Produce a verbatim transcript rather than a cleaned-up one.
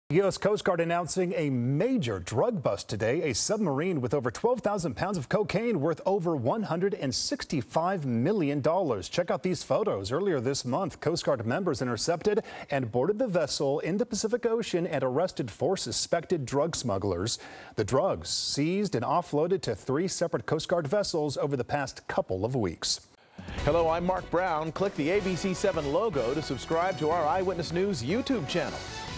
U S Coast Guard announcing a major drug bust today. A submarine with over twelve thousand pounds of cocaine worth over one hundred sixty-five million dollars. Check out these photos. Earlier this month, Coast Guard members intercepted and boarded the vessel in the Pacific Ocean and arrested four suspected drug smugglers. The drugs seized and offloaded to three separate Coast Guard vessels over the past couple of weeks. Hello, I'm Mark Brown. Click the A B C seven logo to subscribe to our Eyewitness News YouTube channel.